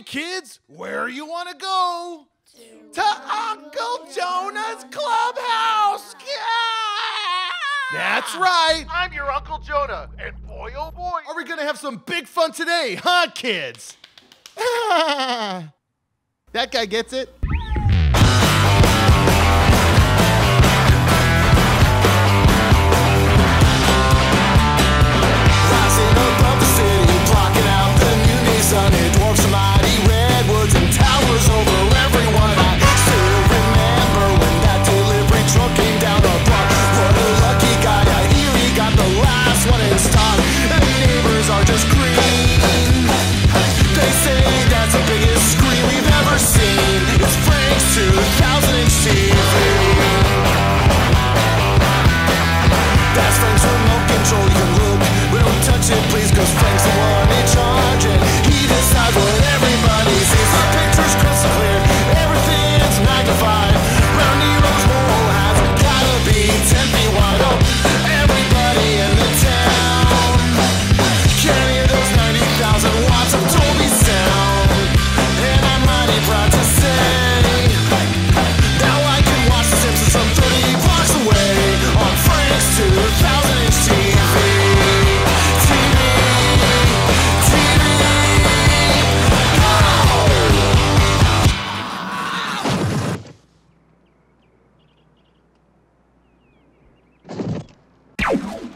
kids, where you want to go? To Uncle Jonah's clubhouse! Yeah! That's right! I'm your Uncle Jonah, and boy oh boy, Are we gonna have some big fun today, huh, kids? That guy gets it.